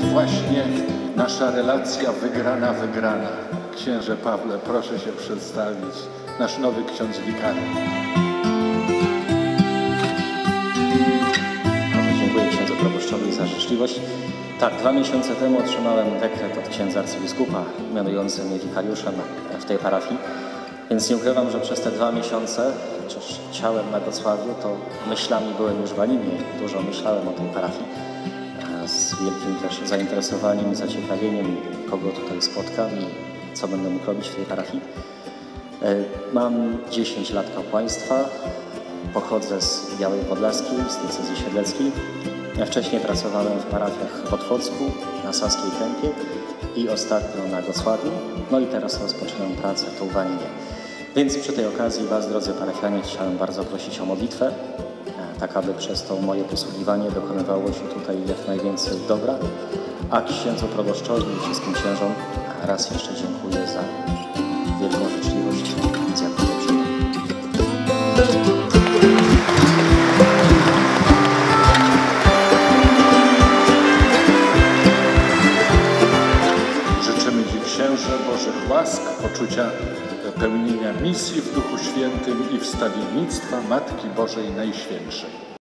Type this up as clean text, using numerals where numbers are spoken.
właśnie nasza relacja wygrana. Księże Pawle, proszę się przedstawić, nasz nowy ksiądz wikary. Bardzo dziękuję księdzu proboszczowi za życzliwość. Tak, 2 miesiące temu otrzymałem dekret od księdza arcybiskupa mianujący mnie wikariuszem w tej parafii. Więc nie ukrywam, że przez te 2 miesiące, chociaż ciałem na Gocławiu, to myślami byłem już w Animie. Dużo myślałem o tej parafii. Z wielkim też zainteresowaniem i zaciekawieniem, kogo tutaj spotkam i co będę mógł robić w tej parafii. Mam 10 lat kapłaństwa. Pochodzę z Białej Podlaskiej, z diecezji siedleckiej. Ja wcześniej pracowałem w parafiach w Otwocku, na Saskiej Kępie i ostatnio na Gocławiu. No i teraz rozpoczynam pracę tu w Animie. Więc przy tej okazji Was, drodzy parafianie, chciałem bardzo prosić o modlitwę, tak aby przez to moje posługiwanie dokonywało się tutaj jak najwięcej dobra. A księdzu proboszczowi i wszystkim księżom raz jeszcze dziękuję za wielką życzliwość, z jaką to przyjmę. Życzymy Ci, księże, Bożych łask, poczucia pełnienia misji w Duchu Świętym i wstawiennictwa Matki Bożej Najświętszej.